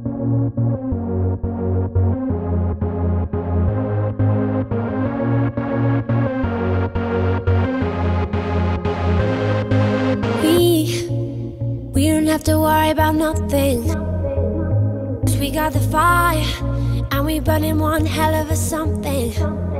We don't have to worry about nothing, 'cause we got the fire, and we burning one hell of a something.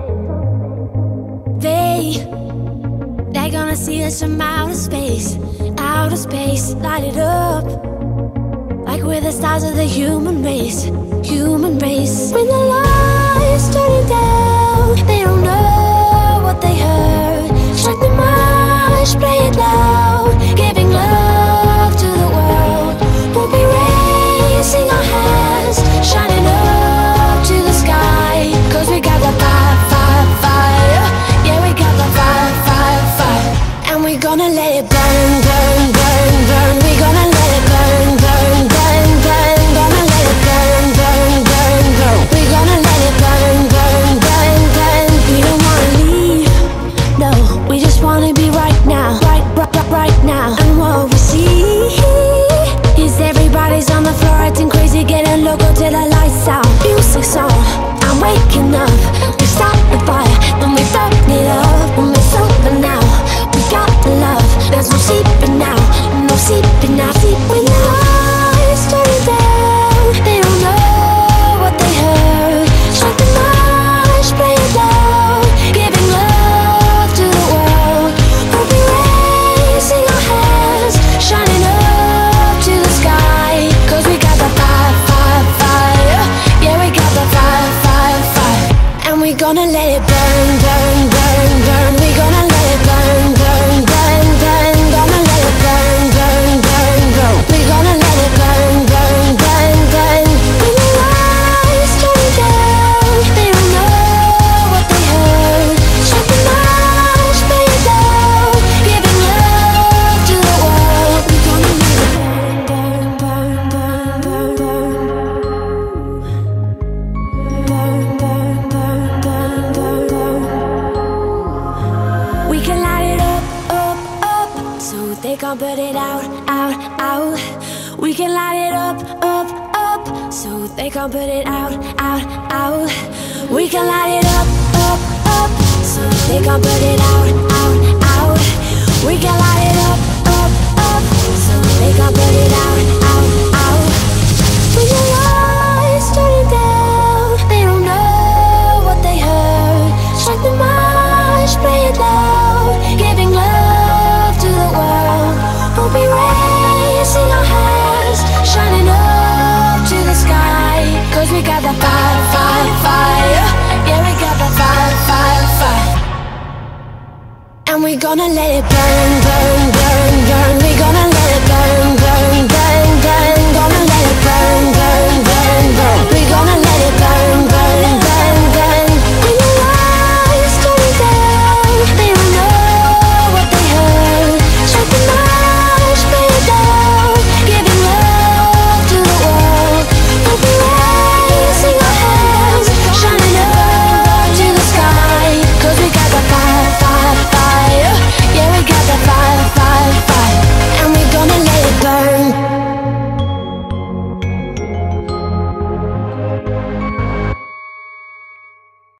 They're gonna see us from outer space, light it up like we're the stars of the human race. When the lights turning down, they don't know what they heard. Strike the march, play it loud, giving love to the world. We'll be raising our hands, shining up to the sky, 'cause we got the fire, fire, fire. Yeah, we got the fire, fire, fire. And we're gonna let it burn, burn, burn, burn. We're gonna let it burn, burn, burn, burn. Gonna let it burn, burn, burn, burn. We're gonna let it burn, burn, burn, burn. We don't wanna leave, no, we just wanna be right now, right now. And what we see is everybody's on the floor acting crazy, getting loco till the lights out. Music's on, I'm waking up. We start the fire, then we burn it up. When it's over now, we got the love. There's no sleeping now, no sleeping now. When the lights turn down, they don't know what they heard. Strike the march, play it loud, giving love to the world. We'll be raising our hands, shining up to the sky, 'cause we got the fire, fire, fire. Yeah, we got the fire, fire, fire. And we're gonna let it burn, burn, burn, burn. We're gonna let it burn, burn, burn, burn. Gonna let it burn, burn, burn, burn. We're gonna let it burn, burn, burn, burn. When the lights turn down, they don't know what they heard. Strike the march, play it loud, giving love to the world. We're gonna let it burn, burn, burn, burn, burn, burn, burn, burn, burn, burn, burn. We can light it up, up, up, so they can't put it out, out, out. We can light it up, up, up, so they can't put it out, out, out. We can light it up, up, up, so they can't put it out, out, out. We can light it up, up, up, so they can't put it out, out, out. When the lights turning down, they don't know what they heard. Strike the march, play it loud, giving love to the world. We'll be raising our hands, shining up to the sky, 'cause we got the fire, fire, fire. Yeah, we got the fire, fire, fire. And we're gonna let it burn, burn,